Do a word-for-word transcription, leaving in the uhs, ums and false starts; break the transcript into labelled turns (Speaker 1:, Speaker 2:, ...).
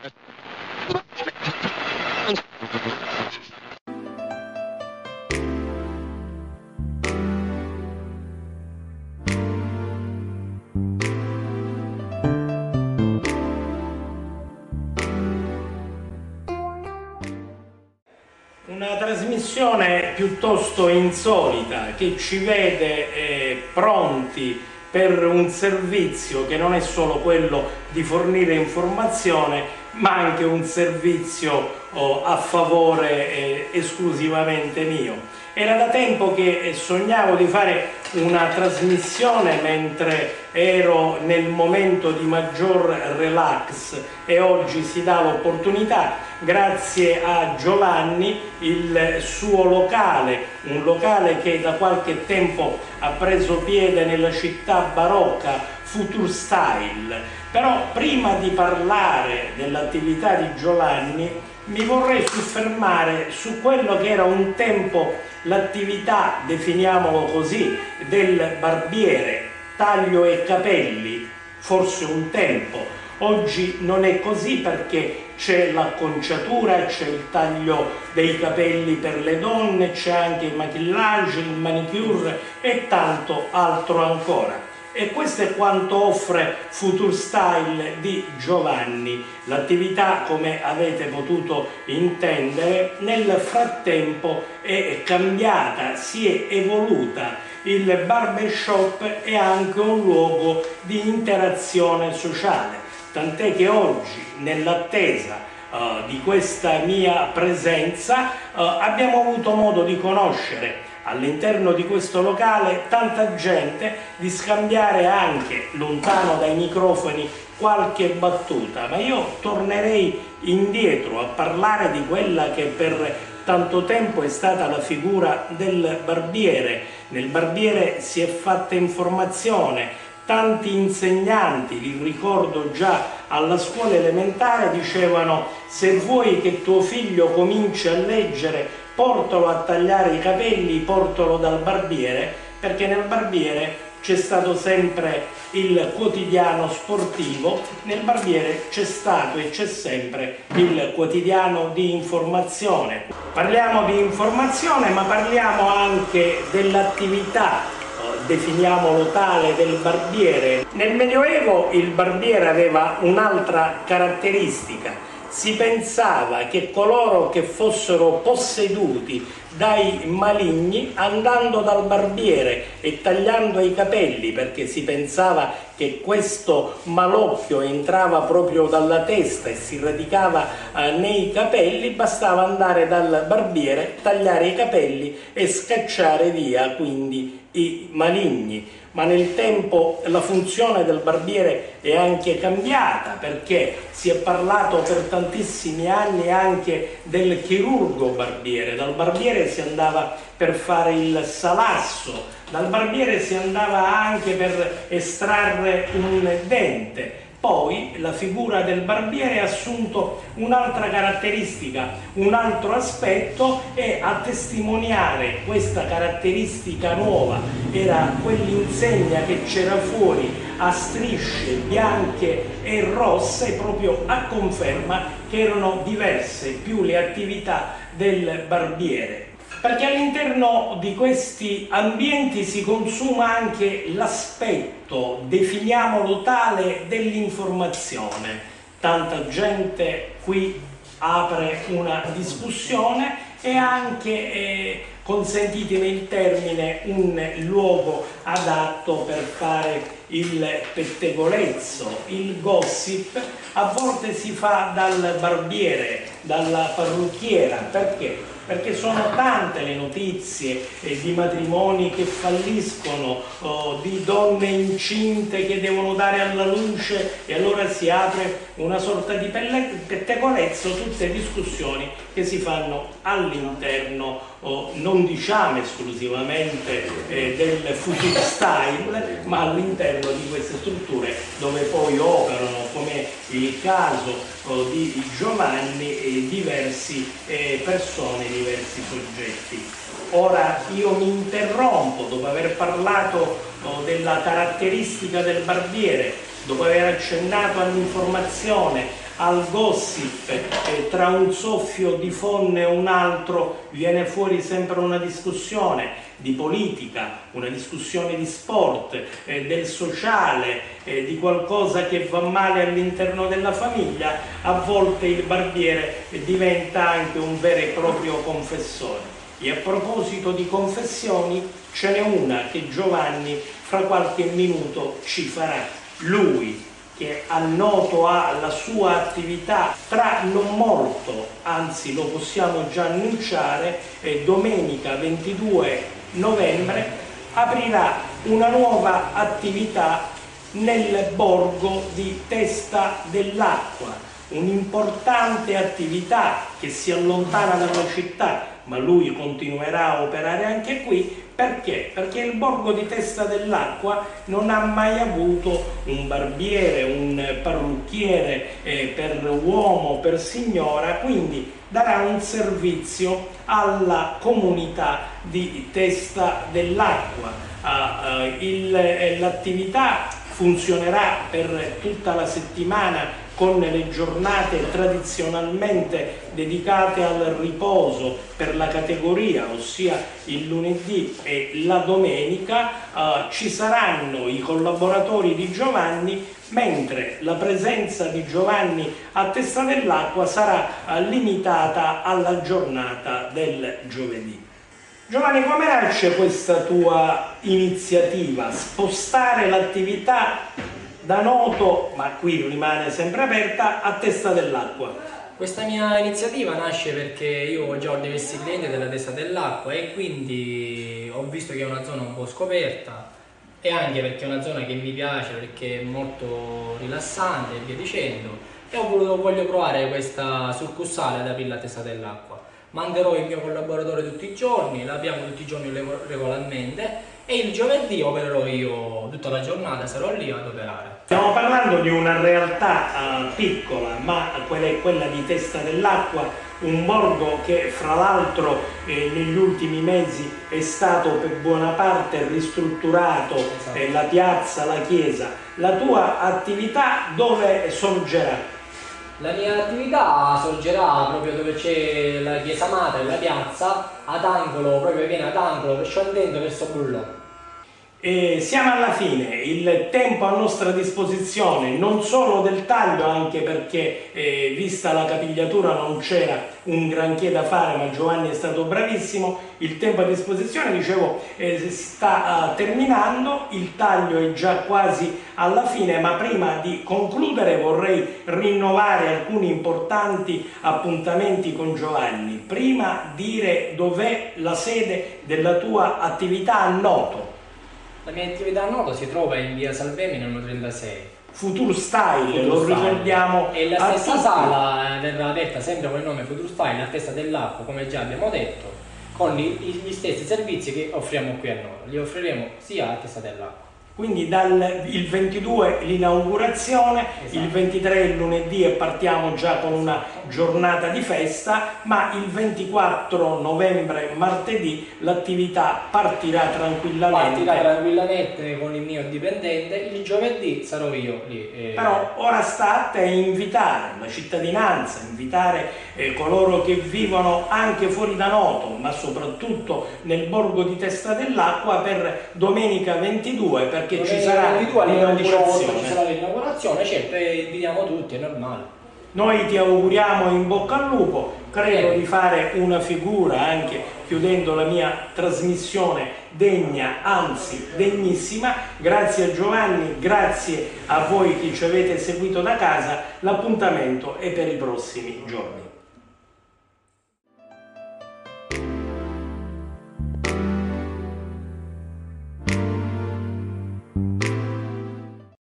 Speaker 1: Una trasmissione piuttosto insolita che ci vede eh, pronti per un servizio che non è solo quello di fornire informazione, ma anche un servizio oh, a favore eh, esclusivamente mio. Era da tempo che sognavo di fare una trasmissione mentre ero nel momento di maggior relax e oggi si dà l'opportunità, grazie a Giovanni, il suo locale, un locale che da qualche tempo ha preso piede nella città barocca, Future Style. Però prima di parlare dell'attività di Giovanni mi vorrei soffermare su quello che era un tempo l'attività, definiamolo così, del barbiere, taglio e capelli, forse un tempo. Oggi non è così perché c'è l'acconciatura, c'è il taglio dei capelli per le donne, c'è anche il maquillage, il manicure e tanto altro ancora. E questo è quanto offre Future Style di Giovanni. L'attività, come avete potuto intendere, nel frattempo è cambiata, si è evoluta. Il barbershop è anche un luogo di interazione sociale, tant'è che oggi, nell'attesa uh, di questa mia presenza, uh, abbiamo avuto modo di conoscere all'interno di questo locale tanta gente, di scambiare anche, lontano dai microfoni, qualche battuta. Ma io tornerei indietro a parlare di quella che per tanto tempo è stata la figura del barbiere. Nel barbiere si è fatta informazione, tanti insegnanti, li ricordo già alla scuola elementare, dicevano: se vuoi che tuo figlio cominci a leggere, portalo a tagliare i capelli, portalo dal barbiere, perché nel barbiere c'è stato sempre il quotidiano sportivo, nel barbiere c'è stato e c'è sempre il quotidiano di informazione. Parliamo di informazione, ma parliamo anche dell'attività, definiamolo tale, del barbiere. Nel Medioevo il barbiere aveva un'altra caratteristica. Si pensava che coloro che fossero posseduti dai maligni, andando dal barbiere e tagliando i capelli, perché si pensava che questo malocchio entrava proprio dalla testa e si radicava eh, nei capelli, bastava andare dal barbiere, tagliare i capelli e scacciare via quindi i maligni. Ma nel tempo la funzione del barbiere è anche cambiata, perché si è parlato per tantissimi anni anche del chirurgo barbiere. Dal barbiere si andava per fare il salasso, dal barbiere si andava anche per estrarre un dente. Poi la figura del barbiere ha assunto un'altra caratteristica, un altro aspetto, e a testimoniare questa caratteristica nuova era quell'insegna che c'era fuori a strisce bianche e rosse, proprio a conferma che erano diverse più le attività del barbiere. Perché all'interno di questi ambienti si consuma anche l'aspetto, definiamolo tale, dell'informazione. Tanta gente qui apre una discussione e anche, eh, consentitemi il termine, un luogo adatto per fare il pettegolezzo, il gossip. A volte si fa dal barbiere, dalla parrucchiera. Perché? Perché sono tante le notizie eh, di matrimoni che falliscono, oh, di donne incinte che devono dare alla luce, e allora si apre una sorta di pettegolezzo, tutte discussioni che si fanno all'interno, oh, non diciamo esclusivamente eh, del Future Style, ma all'interno di queste strutture dove poi operano, come il caso oh, di Giovanni, e diversi eh, persone, diversi soggetti. Ora io mi interrompo dopo aver parlato oh, della caratteristica del barbiere, dopo aver accennato all'informazione, al gossip, eh, tra un soffio di fonne e un altro viene fuori sempre una discussione di politica, una discussione di sport, eh, del sociale, eh, di qualcosa che va male all'interno della famiglia, a volte il barbiere diventa anche un vero e proprio confessore. E a proposito di confessioni, ce n'è una che Giovanni fra qualche minuto ci farà. Lui, che al noto ha la sua attività, tra non molto, anzi lo possiamo già annunciare, eh, domenica ventidue novembre aprirà una nuova attività nel borgo di Testa dell'Acqua, un'importante attività che si allontana dalla città, ma lui continuerà a operare anche qui. Perché? Perché il borgo di Testa dell'Acqua non ha mai avuto un barbiere, un parrucchiere eh, per uomo, per signora, quindi darà un servizio alla comunità di Testa dell'Acqua. Uh, uh, l'attività funzionerà per tutta la settimana con le giornate tradizionalmente dedicate al riposo per la categoria, ossia il lunedì e la domenica. Uh, ci saranno i collaboratori di Giovanni, mentre la presenza di Giovanni a Testa dell'Acqua sarà uh, limitata alla giornata del giovedì. Giovanni, come nasce questa tua iniziativa? Spostare l'attività da Noto, ma qui rimane sempre aperta, a Testa dell'Acqua.
Speaker 2: Questa mia iniziativa nasce perché io ho già diversi clienti della Testa dell'Acqua e quindi ho visto che è una zona un po' scoperta e anche perché è una zona che mi piace, perché è molto rilassante e via dicendo, e ho voluto, voglio provare questa succursale ad aprirla a Testa dell'Acqua. Manderò il mio collaboratore tutti i giorni, l'abbiamo tutti i giorni regolarmente, e il giovedì opererò io tutta la giornata, sarò lì ad operare.
Speaker 1: Stiamo parlando di una realtà uh, piccola, ma quella è quella di Testa dell'Acqua, un borgo che fra l'altro eh, negli ultimi mesi è stato per buona parte ristrutturato, esatto. eh, la piazza, la chiesa. La tua attività dove sorgerà?
Speaker 2: La mia attività sorgerà proprio dove c'è la chiesa madre, la piazza, ad angolo, proprio viene ad angolo, scendendo verso Bullò.
Speaker 1: E siamo alla fine, il tempo a nostra disposizione, non solo del taglio, anche perché eh, vista la capigliatura non c'era un granché da fare, ma Giovanni è stato bravissimo. Il tempo a disposizione, dicevo, eh, sta uh, terminando, il taglio è già quasi alla fine, ma prima di concludere vorrei rinnovare alcuni importanti appuntamenti con Giovanni. Prima dire dov'è la sede della tua attività a Noto.
Speaker 2: La mia attività a Noto si trova in via Salvemini numero trentasei.
Speaker 1: Future Style,
Speaker 2: Future
Speaker 1: lo
Speaker 2: Style.
Speaker 1: ricordiamo.
Speaker 2: E la
Speaker 1: a
Speaker 2: stessa
Speaker 1: tutti.
Speaker 2: sala verrà aperta sempre con il nome Future Style a Testa dell'Acqua, come già abbiamo detto, con gli, gli stessi servizi che offriamo qui a Noto. Li offriremo sia a Testa dell'Acqua.
Speaker 1: Quindi dal il ventidue l'inaugurazione, esatto. Il ventitré il lunedì e partiamo già con una giornata di festa, ma il ventiquattro novembre martedì l'attività partirà tranquillamente.
Speaker 2: Partirà tranquillamente con il mio dipendente, il giovedì sarò io lì. Eh.
Speaker 1: Però ora sta a te invitare la cittadinanza, invitare eh, coloro che vivono anche fuori da Noto, ma soprattutto nel borgo di Testa dell'Acqua per domenica ventidue, per perché ci sarà
Speaker 2: l'inaugurazione, certo, e invitiamo tutti, è normale.
Speaker 1: Noi ti auguriamo in bocca al lupo, credo
Speaker 2: eh.
Speaker 1: di fare una figura anche chiudendo la mia trasmissione degna, anzi degnissima. Grazie a Giovanni, grazie a voi che ci avete seguito da casa, l'appuntamento è per i prossimi giorni.